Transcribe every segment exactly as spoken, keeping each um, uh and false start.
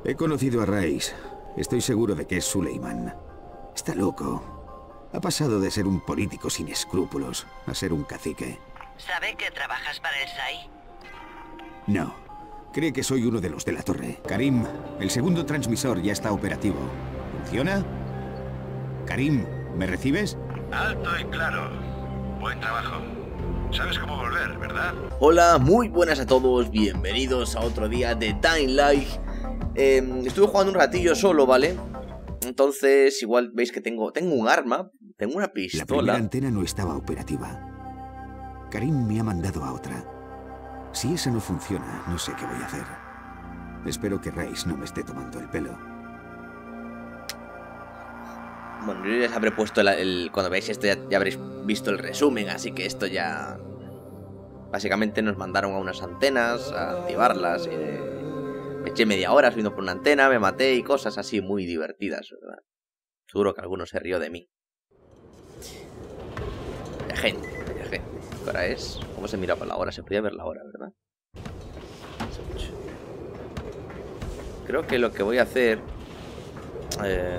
He conocido a Rais. Estoy seguro de que es Suleiman. Está loco. Ha pasado de ser un político sin escrúpulos a ser un cacique. ¿Sabe que trabajas para el S A I? No. Cree que soy uno de los de la torre. Karim, el segundo transmisor ya está operativo. ¿Funciona? Karim, ¿me recibes? Alto y claro. Buen trabajo. Sabes cómo volver, ¿verdad? Hola, muy buenas a todos. Bienvenidos a otro día de Dying Light. eh, Estuve jugando un ratillo solo, ¿vale? Entonces, igual veis que tengo, tengo un arma. Tengo una pistola. La primera antena no estaba operativa. Karim me ha mandado a otra. Si esa no funciona, no sé qué voy a hacer. Espero que Rais no me esté tomando el pelo. Bueno, yo les habré puesto el, el cuando veáis esto ya, ya habréis visto el resumen, así que esto ya... Básicamente nos mandaron a unas antenas a activarlas. Y me eché media hora subiendo por una antena, me maté y cosas así muy divertidas, ¿verdad? Seguro que alguno se rió de mí. De gente, de gente. ¿Qué hora es? ¿Cómo se mira por la hora? Se podía ver la hora, ¿verdad? Creo que lo que voy a hacer... Eh...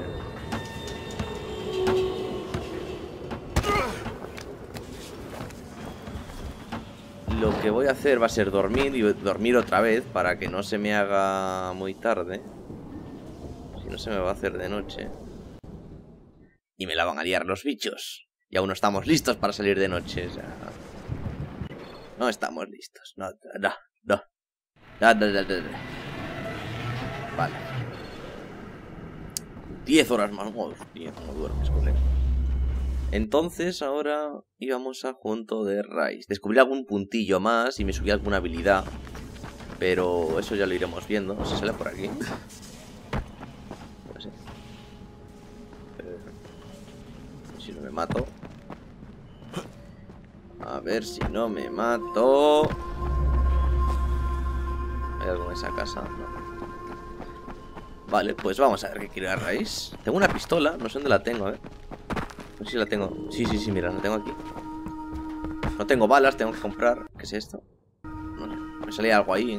Lo que voy a hacer va a ser dormir y dormir otra vez para que no se me haga muy tarde. Si no se me va a hacer de noche. Y me la van a liar los bichos. Y aún no estamos listos para salir de noche. O sea, no estamos listos. No, no, no. No, no, no, no. Vale. Diez horas más. Hostia, no duermes, colega. Entonces ahora íbamos a junto de Rais. Descubrí algún puntillo más y me subí alguna habilidad. Pero eso ya lo iremos viendo. No sé si sale por aquí. No sé. Eh, si no me mato. A ver si no me mato. ¿Hay algo en esa casa? No. Vale, pues vamos a ver qué quiere Rais. Tengo una pistola, no sé dónde la tengo, a ver. No sé si la tengo. Sí, sí, sí, mira, la tengo aquí. No tengo balas, tengo que comprar. ¿Qué es esto? No sé, me salía algo ahí en...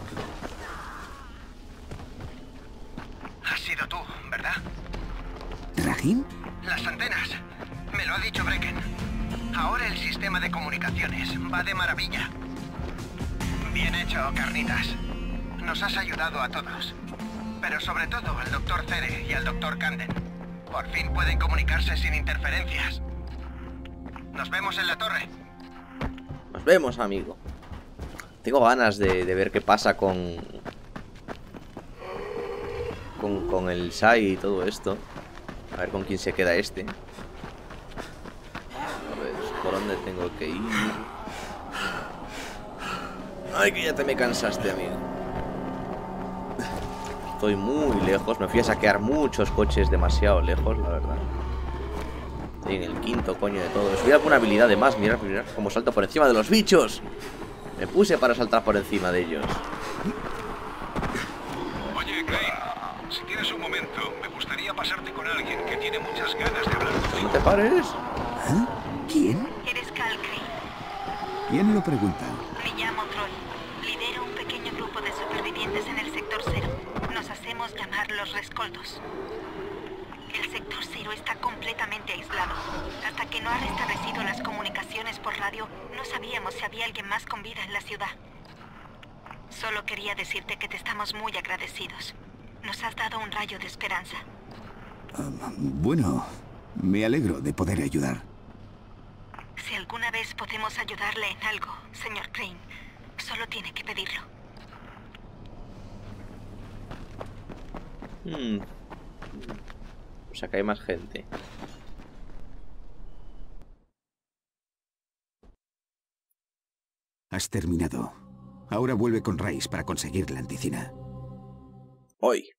Has sido tú, ¿verdad? ¿Rahim? Las antenas. Me lo ha dicho Brecken. Ahora el sistema de comunicaciones va de maravilla. Bien hecho, carnitas. Nos has ayudado a todos. Pero sobre todo al doctor Cere y al doctor Camden. Por fin pueden comunicarse sin interferencias. Nos vemos en la torre. Nos vemos, amigo. Tengo ganas de, de ver qué pasa con... Con, con el S A I y todo esto. A ver con quién se queda este. A ver, ¿por dónde tengo que ir? Ay, que ya te me cansaste, amigo. Estoy muy lejos, me fui a saquear muchos coches demasiado lejos, la verdad. Estoy en el quinto coño de todo. Subí alguna habilidad de más, mirad, mirad cómo salto por encima de los bichos. Me puse para saltar por encima de ellos. Oye, Crane, si tienes un momento, me gustaría pasarte con alguien que tiene muchas ganas de hablar contigo. ¿No te pares? ¿Ah? ¿Quién? Eres Cal Crane. ¿Quién lo pregunta? Me llamo Troy. Lidero un pequeño grupo de supervivientes en el sector cero. Nos hacemos llamar los rescoldos. El sector cero está completamente aislado. Hasta que no ha restablecido las comunicaciones por radio, no sabíamos si había alguien más con vida en la ciudad. Solo quería decirte que te estamos muy agradecidos. Nos has dado un rayo de esperanza. Uh, bueno, me alegro de poder ayudar. Si alguna vez podemos ayudarle en algo, señor Crane, solo tiene que pedirlo. Hmm. O sea que hay más gente. Has terminado. Ahora vuelve con Rais para conseguir la anticina. Hoy.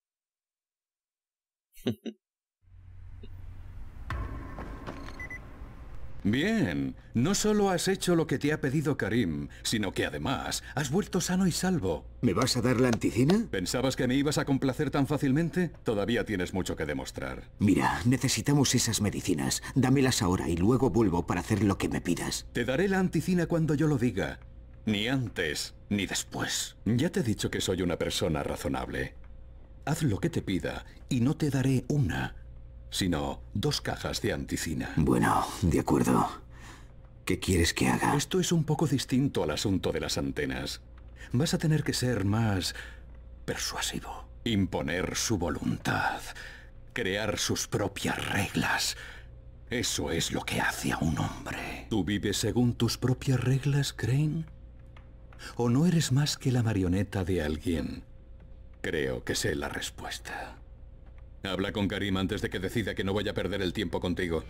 Bien, no solo has hecho lo que te ha pedido Karim, sino que además has vuelto sano y salvo. ¿Me vas a dar la anticina? ¿Pensabas que me ibas a complacer tan fácilmente? Todavía tienes mucho que demostrar. Mira, necesitamos esas medicinas. Dámelas ahora y luego vuelvo para hacer lo que me pidas. Te daré la anticina cuando yo lo diga. Ni antes, ni después. Ya te he dicho que soy una persona razonable. Haz lo que te pida y no te daré una, sino dos cajas de anticina. Bueno, de acuerdo. ¿Qué quieres que haga? Esto es un poco distinto al asunto de las antenas. Vas a tener que ser más persuasivo, imponer su voluntad, crear sus propias reglas. Eso es lo que hace a un hombre. ¿Tú vives según tus propias reglas, Crane? ¿O no eres más que la marioneta de alguien? Creo que sé la respuesta. Habla con Karim antes de que decida que no voy a perder el tiempo contigo.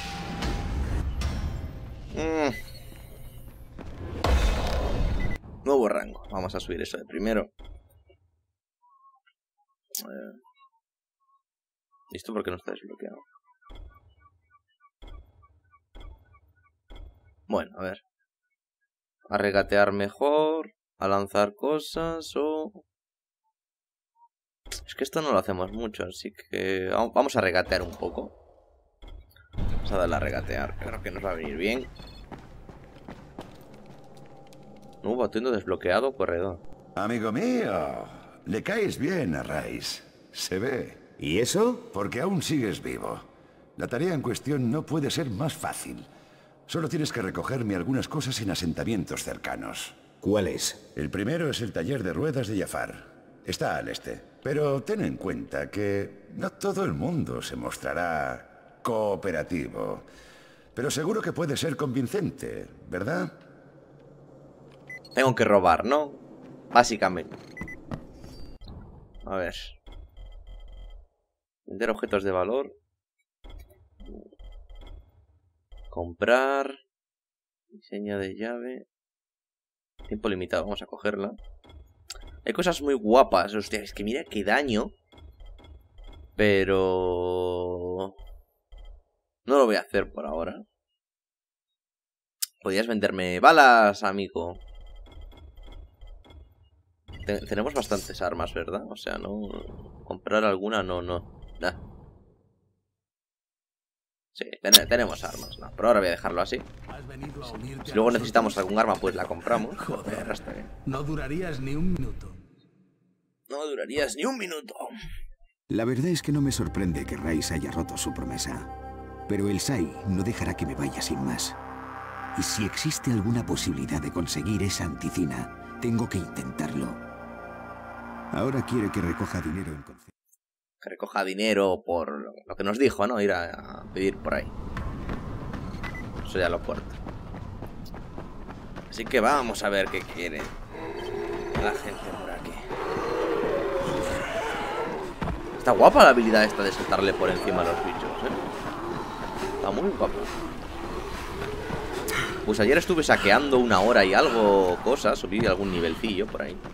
Mm. Nuevo rango. Vamos a subir eso de primero. Eh. ¿Listo? Porque no está desbloqueado. Bueno, a ver. A regatear mejor. A lanzar cosas o... Es que esto no lo hacemos mucho, así que... Vamos a regatear un poco. Vamos a darle a regatear. Creo que nos va a venir bien. Nuevo atuendo desbloqueado, corredor. Amigo mío, le caes bien a Rice. Se ve. ¿Y eso? Porque aún sigues vivo. La tarea en cuestión no puede ser más fácil. Solo tienes que recogerme algunas cosas en asentamientos cercanos. ¿Cuáles? El primero es el taller de ruedas de Jafar. Está al este. Pero ten en cuenta que no todo el mundo se mostrará cooperativo. Pero seguro que puede ser convincente, ¿verdad? Tengo que robar, ¿no? Básicamente. A ver. Vender objetos de valor. Comprar. Diseño de llave. Tiempo limitado, vamos a cogerla. Hay cosas muy guapas. Hostia, es que mira qué daño. Pero... no lo voy a hacer por ahora. Podrías venderme balas, amigo. Ten tenemos bastantes armas, ¿verdad? O sea, no... comprar alguna, no, no. Nah. Sí, ten tenemos armas, ¿no? Pero ahora voy a dejarlo así. Si luego necesitamos algún arma, pues la compramos. Joder, no durarías ni un minuto. No durarías ni un minuto. La verdad es que no me sorprende que Rice haya roto su promesa. Pero el S A I no dejará que me vaya sin más. Y si existe alguna posibilidad de conseguir esa anticina, tengo que intentarlo. Ahora quiere que recoja dinero en concepto. Que recoja dinero por lo que nos dijo, ¿no? Ir a, a pedir por ahí. Eso ya lo corta. Así que vamos a ver qué quiere la gente por aquí. Está guapa la habilidad esta de saltarle por encima a los bichos, ¿eh? Está muy guapa. Pues ayer estuve saqueando una hora y algo cosas. Subí algún nivelcillo por ahí.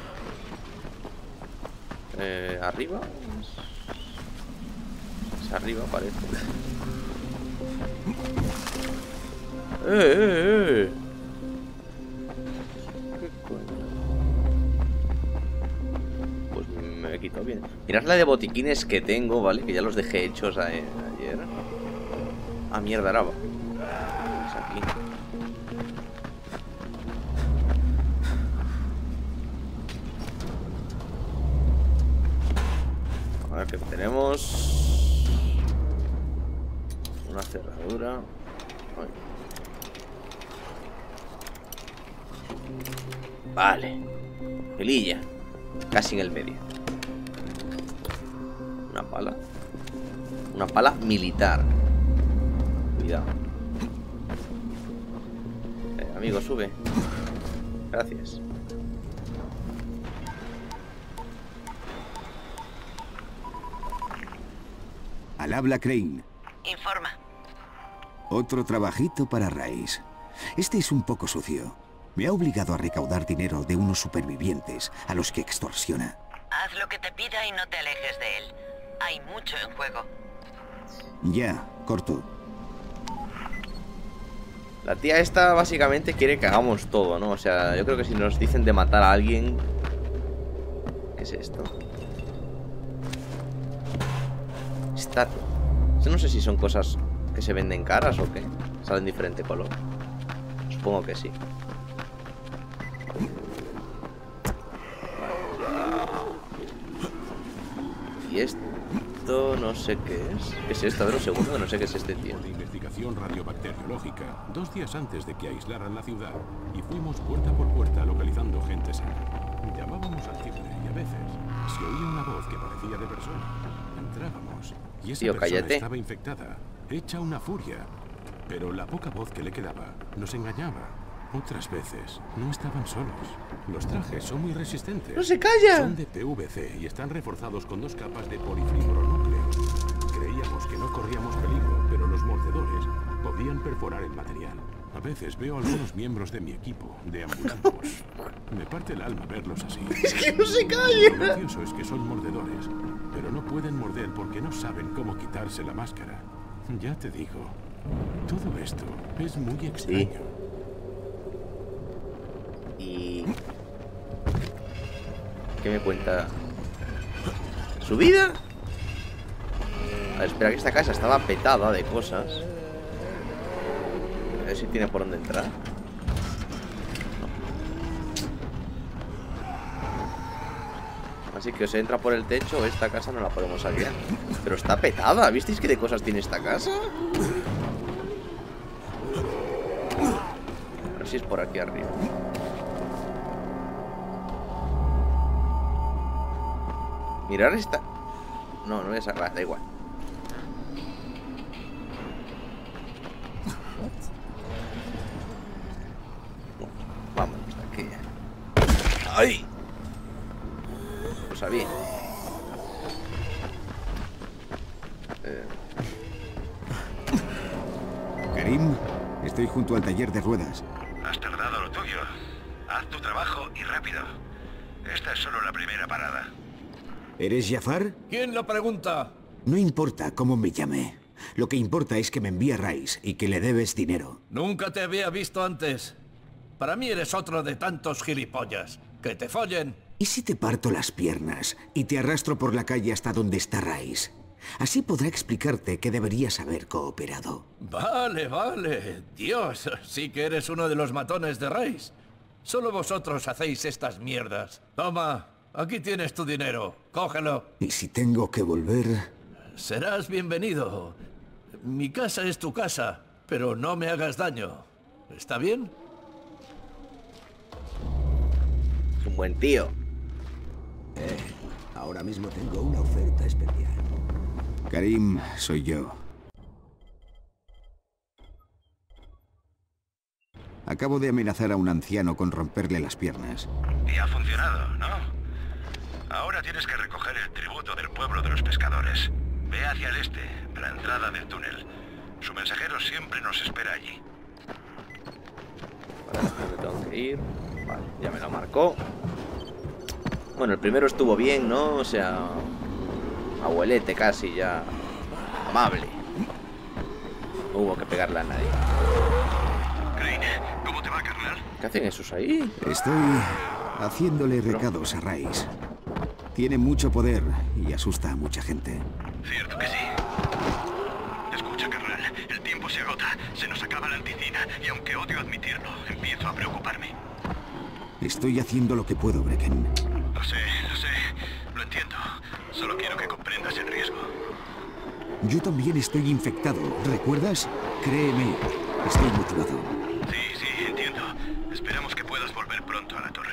Eh, arriba. Es arriba parece. Eh, eh, eh. ¿Qué coño? Pues me he quitado bien. Mirad la de botiquines que tengo, ¿vale? Que ya los dejé hechos a, eh, ayer. Ah, mierda, era. Es aquí. A ver qué tenemos. Una cerradura. Ay. Vale. Pelilla. Casi en el medio. Una pala. Una pala militar. Cuidado. Eh, amigo, sube. Gracias. Al habla, Crane. Informa. Otro trabajito para Rice. Este es un poco sucio. Me ha obligado a recaudar dinero de unos supervivientes a los que extorsiona. Haz lo que te pida y no te alejes de él. Hay mucho en juego. Ya, corto. La tía esta básicamente quiere que hagamos todo, ¿no? O sea, yo creo que si nos dicen de matar a alguien... ¿Qué es esto? Estatua. No sé si son cosas que se venden caras o qué. Salen diferente color. Supongo que sí. Y esto no sé qué es. ¿Qué es esto? A ver un segundo, no sé qué es este tío. De investigación radiobacteriológica, dos días antes de que aislaran la ciudad, y fuimos puerta por puerta localizando gente sana. Llamábamos al timbre y a veces se oía una voz que parecía de persona. Entrábamos y esa Tío, persona cállate. estaba infectada, hecha una furia. Pero la poca voz que le quedaba nos engañaba. Otras veces no estaban solos. Los trajes son muy resistentes. ¡No se calla! Son de P V C y están reforzados con dos capas de polifibronúcleo. Creíamos que no corríamos peligro, pero los mordedores podían perforar el material. A veces veo a algunos miembros de mi equipo, de ambulantes. Me parte el alma verlos así. ¡Es que no se calla! Lo gracioso es que son mordedores, pero no pueden morder porque no saben cómo quitarse la máscara. Ya te digo, todo esto es muy extraño. Sí. Y... ¿qué me cuenta? ¿Su vida? A ver, espera, que esta casa estaba petada de cosas. A ver si tiene por dónde entrar. No. Así que o se entra por el techo o esta casa no la podemos saquear. Pero está petada, ¿visteis qué de cosas tiene esta casa? A ver si es por aquí arriba. Mirar esta... No, no voy a sacar, da igual. Vamos, aquí. ¡Ay! Lo sabía. Eh... Karim, estoy junto al taller de ruedas. Has tardado lo tuyo. Haz tu trabajo y rápido. Esta es solo la primera parada. ¿Eres Jafar? ¿Quién lo pregunta? No importa cómo me llame. Lo que importa es que me envíe Rice y que le debes dinero. Nunca te había visto antes. Para mí eres otro de tantos gilipollas. ¡Que te follen! ¿Y si te parto las piernas y te arrastro por la calle hasta donde está Rice? Así podrá explicarte que deberías haber cooperado. Vale, vale. Dios, sí que eres uno de los matones de Rice. Solo vosotros hacéis estas mierdas. Toma, aquí tienes tu dinero. Cógelo. ¿Y si tengo que volver? Serás bienvenido. Mi casa es tu casa, pero no me hagas daño. ¿Está bien? Es un buen tío. Eh, ahora mismo tengo una oferta especial. Karim, soy yo. Acabo de amenazar a un anciano con romperle las piernas. Y ha funcionado, ¿no? Ahora tienes que recoger el tributo del pueblo de los pescadores. Ve hacia el este, a la entrada del túnel. Su mensajero siempre nos espera allí. Vale, me tengo que ir. Vale, ya me lo marcó. Bueno, el primero estuvo bien, ¿no? O sea, abuelete casi ya. Amable. No hubo que pegarle a nadie. Crane, ¿cómo te va, carnal? ¿Qué hacen esos ahí? Estoy haciéndole recados a Rice. Tiene mucho poder y asusta a mucha gente. Cierto que sí. Escucha, carnal, el tiempo se agota, se nos acaba la anticina y aunque odio admitirlo, empiezo a preocuparme. Estoy haciendo lo que puedo, Brecken. Lo sé, lo sé, lo entiendo. Solo quiero que comprendas el riesgo. Yo también estoy infectado, ¿recuerdas? Créeme, estoy motivado. Sí, sí, entiendo. Esperamos que puedas volver pronto a la torre.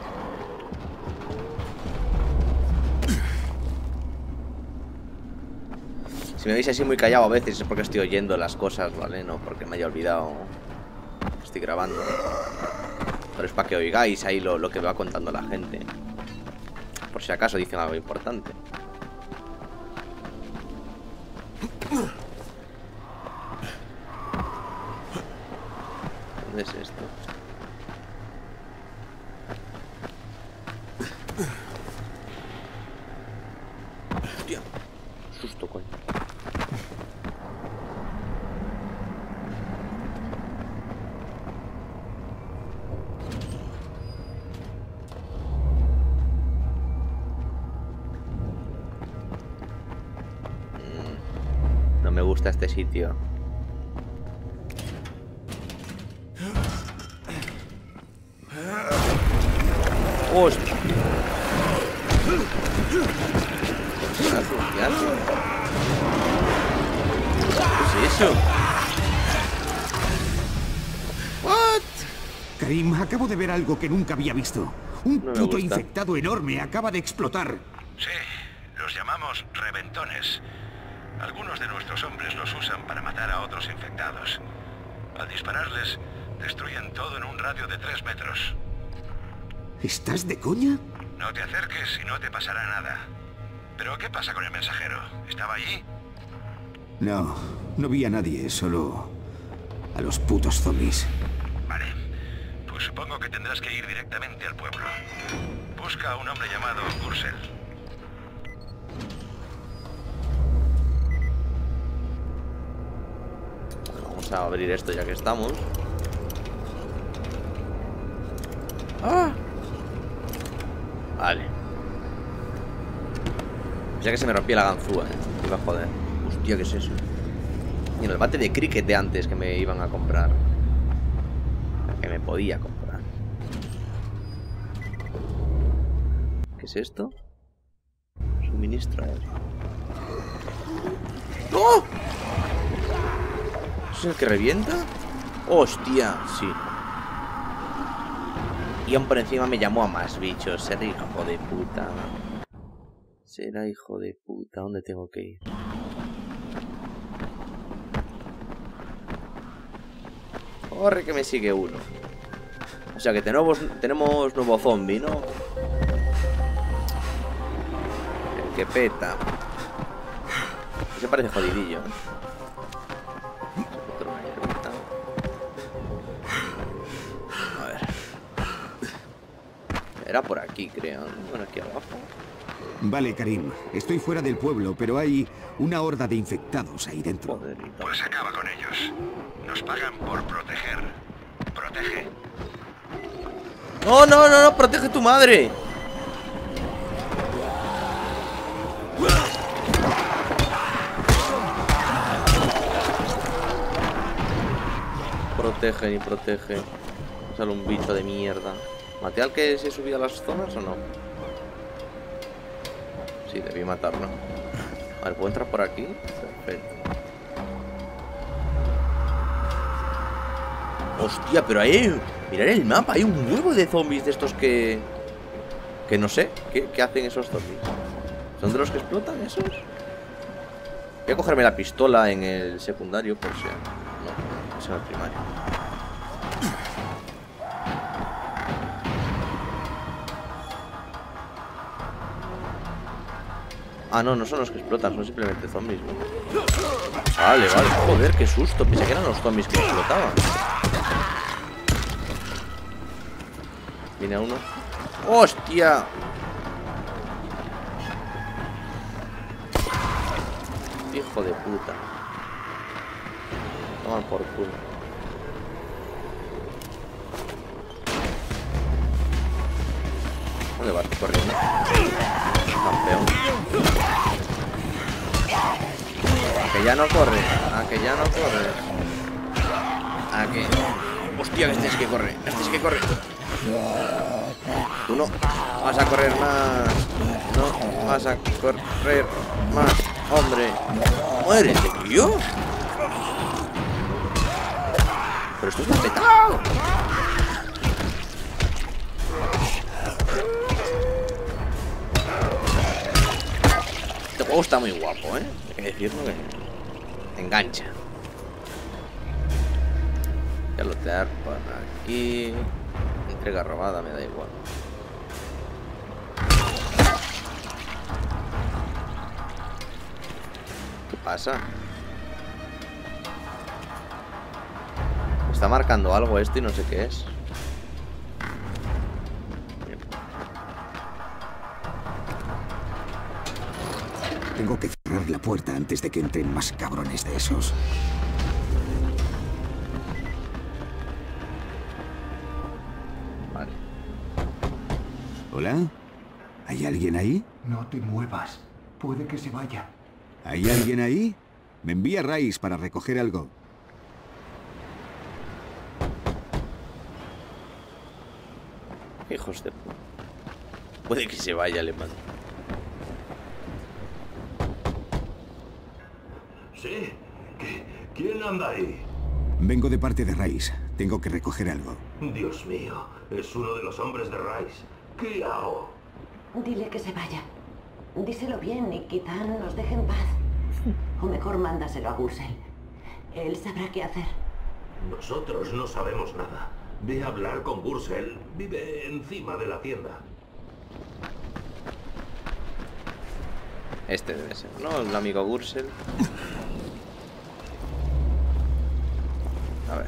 Si me veis así muy callado a veces es porque estoy oyendo las cosas, ¿vale? No porque me haya olvidado que estoy grabando. Pero es para que oigáis ahí lo, lo que va contando la gente. Por si acaso dicen algo importante. ¿Dónde es esto? Hostia, susto, coño. No me gusta este sitio. ¡Hostia! ¿Qué hace? ¿Qué hace? ¿Qué es eso? ¿What? Karim, acabo de ver algo que nunca había visto. Un No me puto gusta. infectado enorme acaba de explotar. Sí, los llamamos reventones. Algunos de nuestros hombres los usan para matar a otros infectados. Al dispararles, destruyen todo en un radio de tres metros. ¿Estás de coña? No te acerques y no te pasará nada. ¿Pero qué pasa con el mensajero? ¿Estaba allí? No, no vi a nadie, solo a los putos zombies. Vale. Pues supongo que tendrás que ir directamente al pueblo. Busca a un hombre llamado Ursel. Vamos a abrir esto ya que estamos. ¡Ah! Vale. Ya que se me rompía la ganzúa, eh. Iba a joder. Hostia, ¿qué es eso? Y el bate de cricket de antes que me iban a comprar. Que me podía comprar. ¿Qué es esto? Suministro aéreo. ¡No! ¿Eso es el que revienta? ¡Hostia! Sí. Y aún por encima me llamó a más bichos. Será hijo de puta. Será hijo de puta. ¿Dónde tengo que ir? Corre que me sigue uno. O sea que tenemos, tenemos nuevo zombie, ¿no? El que peta. Ese parece jodidillo, ¿eh? A ver. Era por aquí, creo. Bueno, aquí abajo. Vale, Karim. Estoy fuera del pueblo, pero hay una horda de infectados ahí dentro. Joder, y tal. Pues acaba con ellos. Nos pagan por proteger. Protege. ¡No, no, no, no! ¡Protege tu madre! Protege y protege. Sale un bicho de mierda. ¿Maté al que se subía a las zonas o no? Sí, debí matarlo. A ver, ¿puedo entrar por aquí? Perfecto. Hostia, pero ahí... Mirad el mapa, hay un huevo de zombies de estos que... Que no sé, ¿qué, qué hacen esos zombies? ¿Son de los que explotan esos? Voy a cogerme la pistola en el secundario por si... No, es en el primario. Ah, no, no son los que explotan, son simplemente zombies, ¿no? Vale, vale, joder, qué susto. Pensé que eran los zombies que explotaban. Viene uno. ¡Hostia! Hijo de puta. Toman por culo. ¿Dónde vas corriendo? Campeón. A que ya no corre. A que ya no corre. A que... Hostia, que este es que corre. Este es que corre. Tú no vas a correr más. No vas a correr más. Hombre. Muérete, tío. Pero esto está petado. Este juego está muy guapo, ¿eh? Hay que decirlo que engancha. Ya lo te por aquí. Entrega robada, me da igual. ¿Qué pasa? Me está marcando algo esto y no sé qué es. Tengo que cerrar la puerta antes de que entren más cabrones de esos. Vale. ¿Hola? ¿Hay alguien ahí? No te muevas. Puede que se vaya. ¿Hay alguien ahí? Me envía Rice para recoger algo. Hijos de puta. Puede que se vaya, le mando. ¿Sí? ¿Quién anda ahí? Vengo de parte de Rice. Tengo que recoger algo. Dios mío, es uno de los hombres de Rice. ¿Qué hago? Dile que se vaya. Díselo bien y quizá nos deje en paz. O mejor mándaselo a Gursel. Él sabrá qué hacer. Nosotros no sabemos nada. Ve a hablar con Gursel. Vive encima de la tienda. Este debe ser, ¿no? El amigo Gursel. A ver.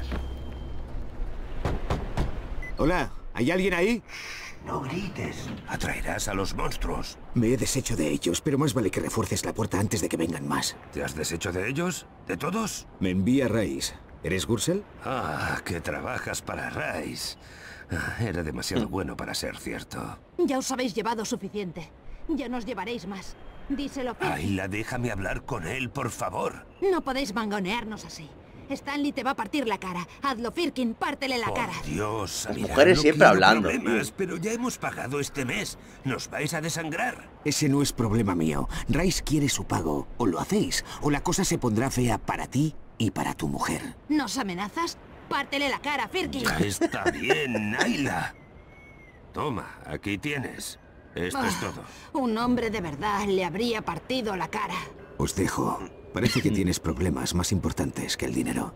Hola, ¿hay alguien ahí? No grites. Atraerás a los monstruos. Me he deshecho de ellos, pero más vale que refuerces la puerta antes de que vengan más. ¿Te has deshecho de ellos? ¿De todos? Me envía Rice. ¿Eres Gursel? Ah, que trabajas para Rice. Ah, era demasiado bueno para ser cierto. Ya os habéis llevado suficiente. Ya no os llevaréis más. Díselo, Firkin. Ayla, déjame hablar con él, por favor. No podéis mangonearnos así. Stanley te va a partir la cara. Hazlo, Firkin, pártele la por cara. Dios, Las mira, mujeres no siempre quiero hablando. problemas, pero ya hemos pagado este mes. ¿Nos vais a desangrar? Ese no es problema mío. Rice quiere su pago. O lo hacéis, o la cosa se pondrá fea para ti y para tu mujer. ¿Nos amenazas? Pártele la cara, Firkin. Ya está bien, Ayla. Toma, aquí tienes. Esto Ah, es todo. Un hombre de verdad le habría partido la cara. Os dejo. Parece que tienes problemas más importantes que el dinero.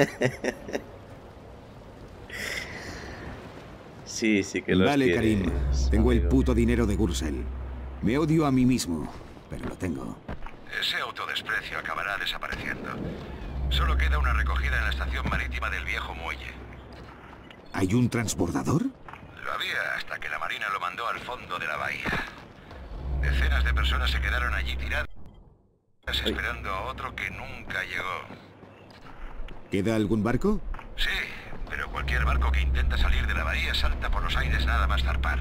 Sí, sí que los Vale, tienes, Karim. Tengo el amigo. puto dinero de Gursel. Me odio a mí mismo, pero lo tengo. Ese autodesprecio acabará desapareciendo. Solo queda una recogida en la estación marítima del viejo muelle. ¿Hay un transbordador? Lo había hasta que la Marina lo mandó al fondo de la bahía. Decenas de personas se quedaron allí tiradas esperando a otro que nunca llegó. ¿Queda algún barco? Sí, pero cualquier barco que intenta salir de la bahía salta por los aires nada más zarpar.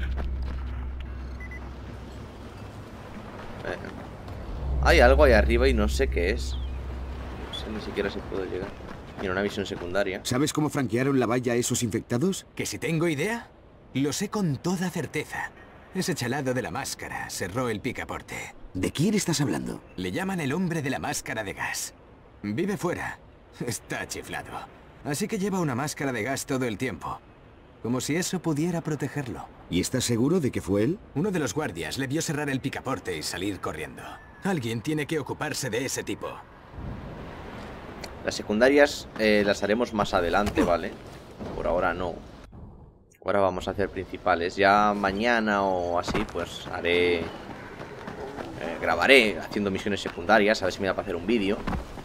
Eh, Hay algo ahí arriba y no sé qué es. No sé ni siquiera si puedo llegar. Mira, una misión secundaria. ¿Sabes cómo franquearon la valla a esos infectados? ¿Que si tengo idea? Lo sé con toda certeza. Ese chalado de la máscara cerró el picaporte. ¿De quién estás hablando? Le llaman el hombre de la máscara de gas. Vive fuera. Está chiflado. Así que lleva una máscara de gas todo el tiempo. Como si eso pudiera protegerlo. ¿Y estás seguro de que fue él? Uno de los guardias le vio cerrar el picaporte y salir corriendo. Alguien tiene que ocuparse de ese tipo. Las secundarias eh, las haremos más adelante, ¿vale? Por ahora no. Ahora vamos a hacer principales. Ya mañana o así, pues haré... Eh, grabaré haciendo misiones secundarias. A ver si me da para hacer un vídeo.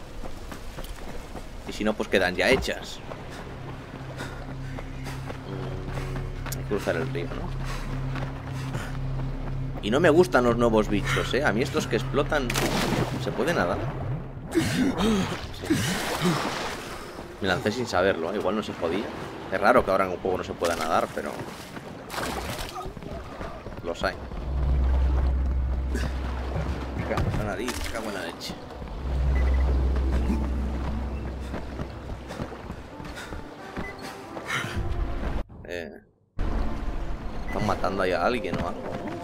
Y si no, pues quedan ya hechas. Mm, hay que cruzar el río, ¿no? Y no me gustan los nuevos bichos, ¿eh? A mí estos que explotan... ¿Se puede nadar? Sí. Me lancé sin saberlo, ¿eh? Igual no se podía. Es raro que ahora en un juego no se pueda nadar, pero... los hay. Me cago en la nariz, me cago en la leche. Eh... Están matando ahí a alguien o algo, ¿no?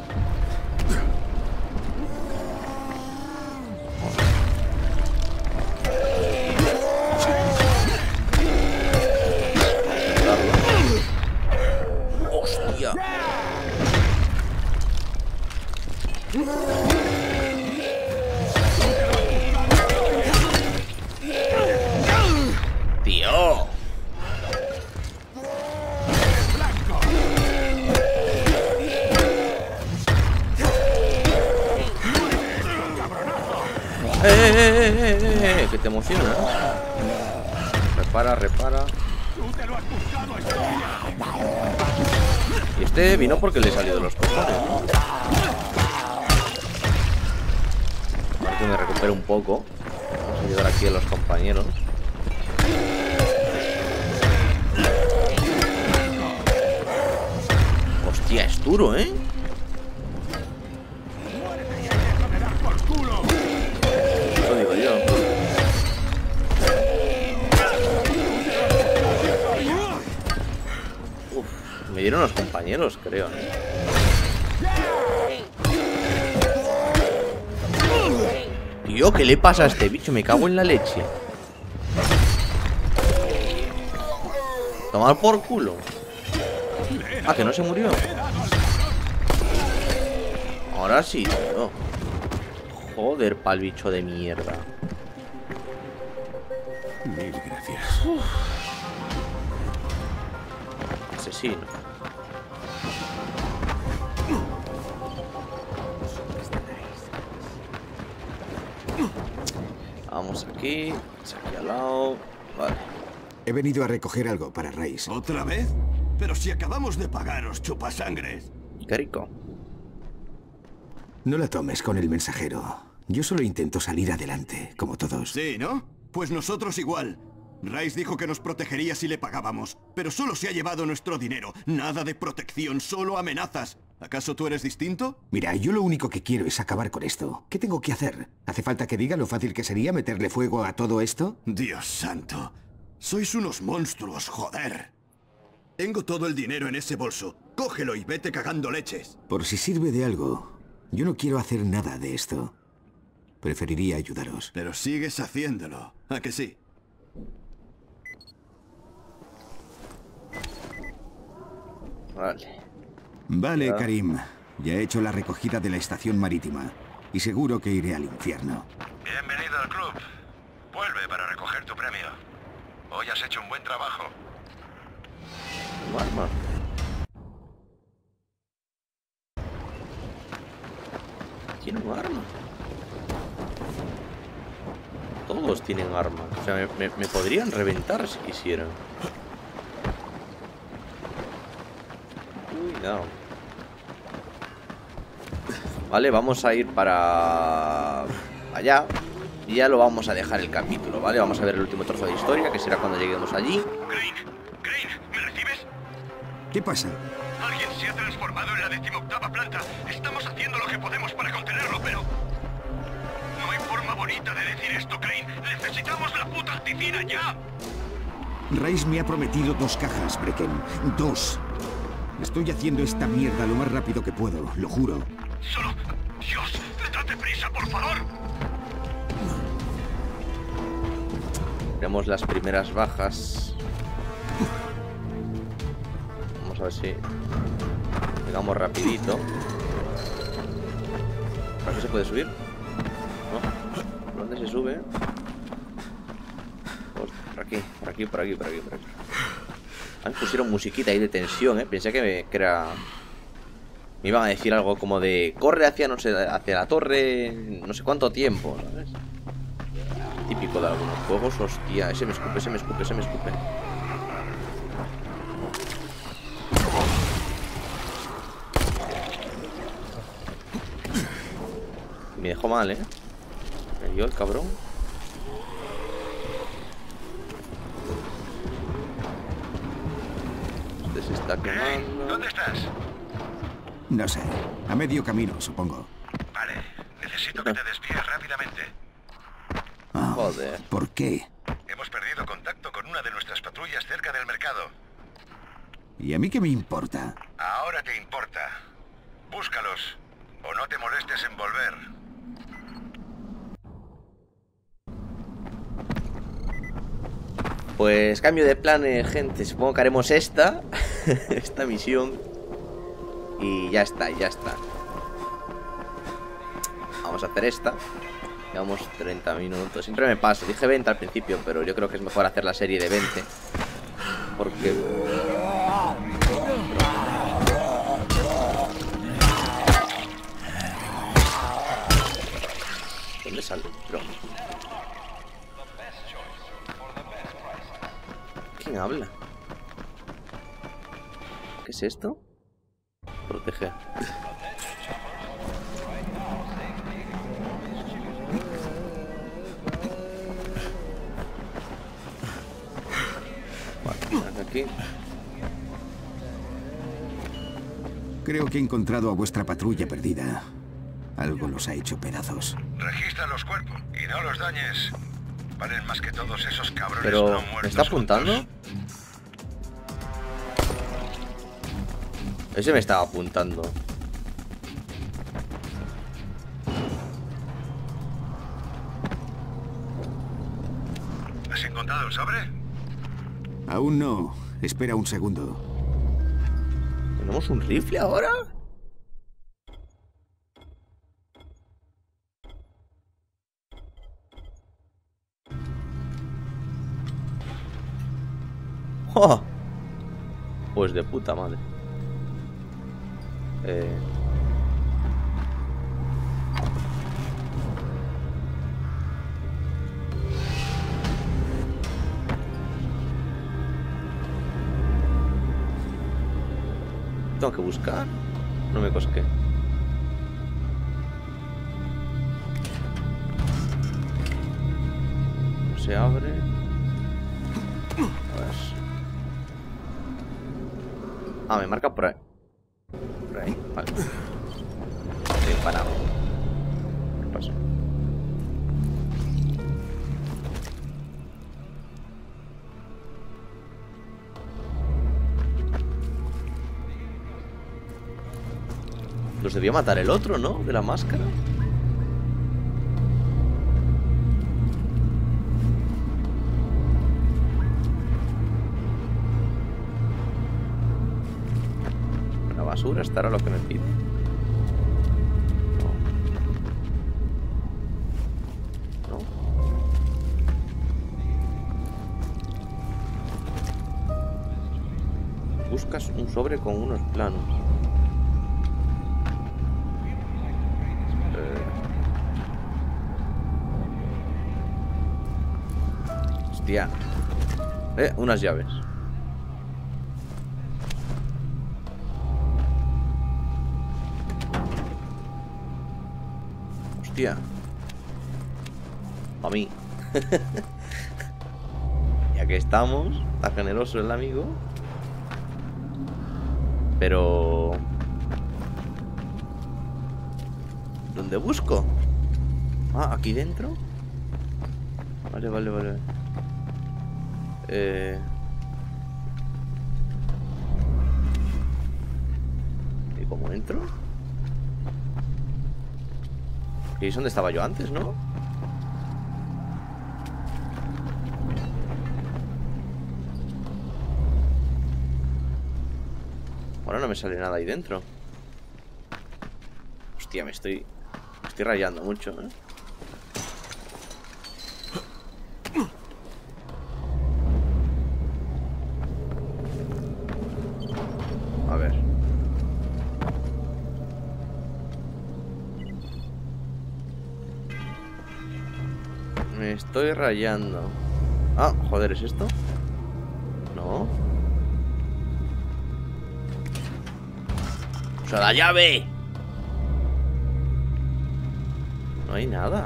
¡Hostia! ¡Tío! ¡Eh, eh, eh, eh, eh! ¡Que te emocionas! Repara, repara. Y este vino porque le salió de los cojones, ¿no? Ahora que me recupero un poco. Vamos a ayudar aquí a los compañeros. Hostia, es duro, ¿eh? Eso digo yo. Uf, me dieron los compañeros, creo, ¿no? Tío, ¿qué le pasa a este bicho? Me cago en la leche. Tomar por culo. Ah, que no se murió. Ahora sí, tío. Joder, pa'l bicho de mierda. Mil gracias. Uf. Asesino. Vamos aquí. Aquí al lado. Vale. He venido a recoger algo para Rice. ¿Otra vez? Pero si acabamos de pagaros, chupasangres. Qué rico. No la tomes con el mensajero. Yo solo intento salir adelante, como todos. Sí, ¿no? Pues nosotros igual. Rice dijo que nos protegería si le pagábamos, pero solo se ha llevado nuestro dinero. Nada de protección, solo amenazas. ¿Acaso tú eres distinto? Mira, yo lo único que quiero es acabar con esto. ¿Qué tengo que hacer? ¿Hace falta que diga lo fácil que sería meterle fuego a todo esto? Dios santo. Sois unos monstruos, joder. Tengo todo el dinero en ese bolso. Cógelo y vete cagando leches. Por si sirve de algo, yo no quiero hacer nada de esto. Preferiría ayudaros. Pero sigues haciéndolo, ¿a que sí? Vale. Vale, Ya. Karim. Ya he hecho la recogida de la estación marítima. Y seguro que iré al infierno. Bienvenido al club. Vuelve para recoger tu premio. Hoy has hecho un buen trabajo. Un arma. Tiene un arma. Todos tienen arma. O sea, me, me- me podrían reventar si quisieran. Cuidado. Vale, vamos a ir para allá. Y ya lo vamos a dejar el capítulo, ¿vale? Vamos a ver el último trozo de historia, que será cuando lleguemos allí. Crane, Crane, ¿me recibes? ¿Qué pasa? Alguien se ha transformado en la decimoctava planta. Estamos haciendo lo que podemos para contenerlo, pero... No hay forma bonita de decir esto, Crane. Necesitamos la puta anticina ya. Rice me ha prometido dos cajas, Brecken. Dos. Estoy haciendo esta mierda lo más rápido que puedo, lo juro. Solo... Dios, date prisa, por favor. Vemos las primeras bajas. Vamos a ver si llegamos rapidito. ¿Por aquí se puede subir? ¿No? ¿Por dónde se sube? Pues por aquí, por aquí, por aquí, por aquí, por aquí. Ah, me pusieron musiquita ahí de tensión, ¿eh? Pensé que, me, que era... Me iban a decir algo como de... Corre hacia, no sé, hacia la torre... No sé cuánto tiempo, ¿sabes? Típico de algunos juegos. Hostia, ese me escupe, ese me escupe, ese me escupe. Me dejó mal, ¿eh? Me dio el cabrón. Este se está quemando. ¿Dónde estás? No sé. A medio camino, supongo. Vale, necesito que te desvíes rápidamente. Ah, Joder. ¿por qué? Hemos perdido contacto con una de nuestras patrullas cerca del mercado. ¿Y a mí qué me importa? Ahora te importa. Búscalos, o no te molestes en volver. Pues cambio de planes, gente. Supongo que haremos esta esta misión. Y ya está, ya está. Vamos a hacer esta. Llevamos treinta minutos. Siempre me paso. Dije veinte al principio, pero yo creo que es mejor hacer la serie de veinte. Porque... ¿Dónde sale? Pero... ¿Quién habla? ¿Qué es esto? Proteger. Vale, aquí. Creo que he encontrado a vuestra patrulla perdida. Algo los ha hecho pedazos. Registra los cuerpos y no los dañes. Valen más que todos esos cabrones Pero... no ¿me muertos está apuntando? juntos. Ese me estaba apuntando. ¿Has encontrado el sobre? Aún no. Espera un segundo. ¿Tenemos un rifle ahora? ¡Oh! Pues de puta madre. Eh... Tengo que buscar. No me cosqué. No se abre. A ver. Ah, me marca por ahí. Por ahí, vale. Estoy parado. ¿Qué pasa? Los debió matar el otro, ¿no? De la máscara. La basura estará lo que me pide. No. No. Buscas un sobre con unos planos. Hostia. Eh, unas llaves. Hostia. A mí. Ya que estamos, está generoso el amigo. Pero... ¿dónde busco? Ah, aquí dentro. Vale, vale, vale. Eh... ¿Y cómo entro? ¿Y es donde estaba yo antes, no? Ahora no me sale nada ahí dentro. Hostia, me estoy... me estoy rayando mucho, ¿eh? A ver. Me estoy rayando. Ah, joder, ¿es esto? No. ¡O sea, la llave! No hay nada.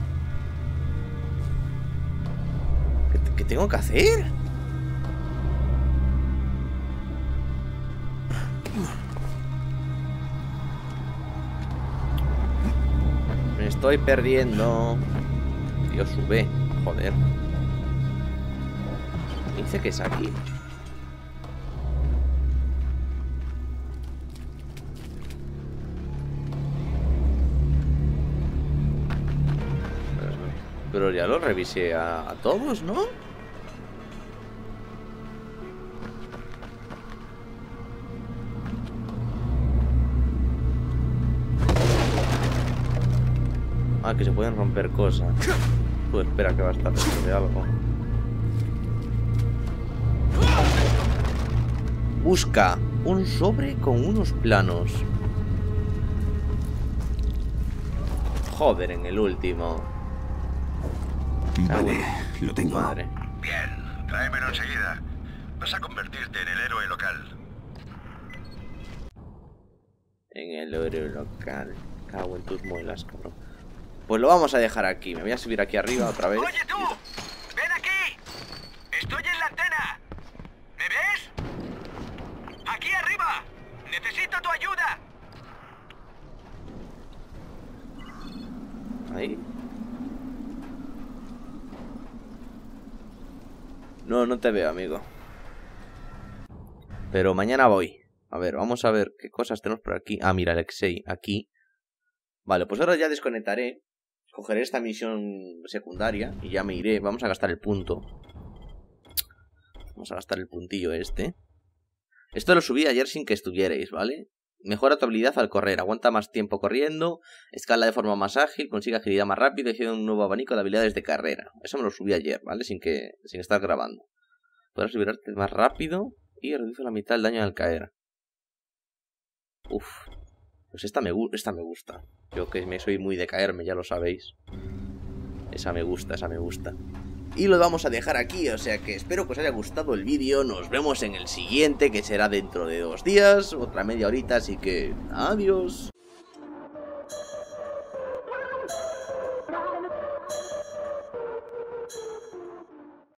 ¿Qué, qué tengo que hacer? Me estoy perdiendo. Dios, sube. Joder. Dice que es aquí. Pero ya lo revisé a, a todos, ¿no? Ah, que se pueden romper cosas. Tú espera que va a estar dentro de algo. Busca un sobre con unos planos. Joder, en el último. Vale, lo tengo. Madre. Bien, tráemelo enseguida. Vas a convertirte en el héroe local. En el héroe local. Cago en tus muelas, cabrón. Pues lo vamos a dejar aquí. Me voy a subir aquí arriba otra vez. ¡Oye tú! ¡Ven aquí! ¡Estoy en la antena! ¿Me ves? ¡Aquí arriba! ¡Necesito tu ayuda! Ahí. No, no te veo, amigo. Pero mañana voy. A ver, vamos a ver qué cosas tenemos por aquí. Ah, mira, Alexei, aquí. Vale, pues ahora ya desconectaré. cogeré esta misión secundaria y ya me iré. Vamos a gastar el punto. Vamos a gastar el puntillo este. Esto lo subí ayer sin que estuvierais, ¿vale? Mejora tu habilidad al correr, aguanta más tiempo corriendo, escala de forma más ágil, consigue agilidad más rápida y tiene un nuevo abanico de habilidades de carrera. Eso me lo subí ayer, ¿vale? Sin que sin estar grabando. Podrás liberarte más rápido y reduce la mitad del daño al caer. Uf. Pues esta me, esta me gusta. Yo que me soy muy de caerme, ya lo sabéis. Esa me gusta, esa me gusta. Y lo vamos a dejar aquí, o sea que espero que os haya gustado el vídeo. Nos vemos en el siguiente, que será dentro de dos días, otra media horita, así que adiós.